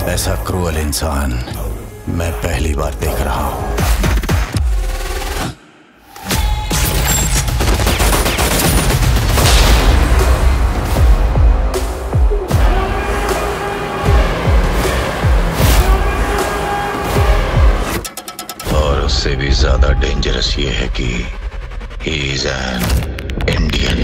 ऐसा क्रूअल इंसान मैं पहली बार देख रहा हूं। और उससे भी ज्यादा डेंजरस ये है कि he is an Indian.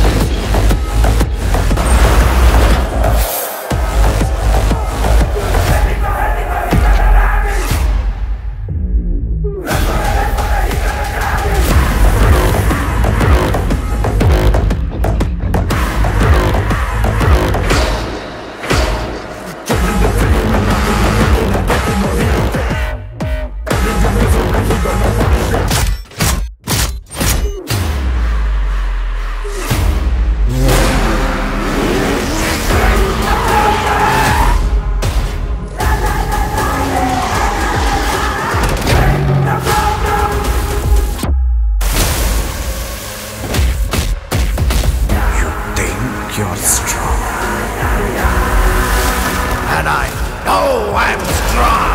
You're strong. And I know I'm strong.